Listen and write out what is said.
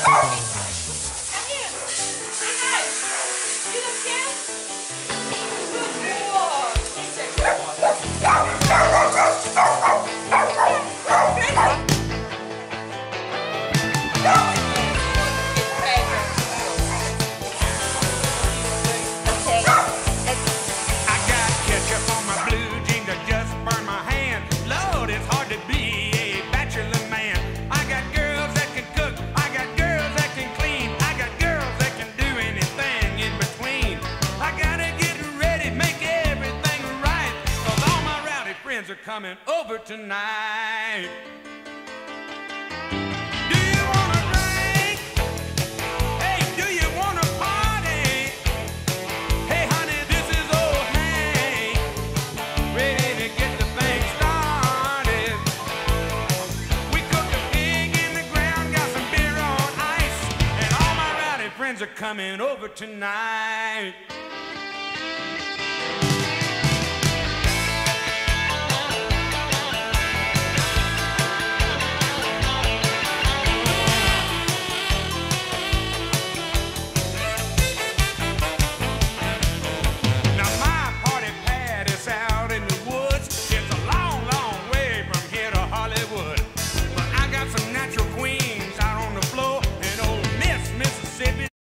Are coming over tonight. Do you want to drink? Hey, do you want to party? Hey, honey, this is old Hank, ready to get the thing started. We cooked a pig in the ground, got some beer on ice, and all my rowdy friends are coming over tonight.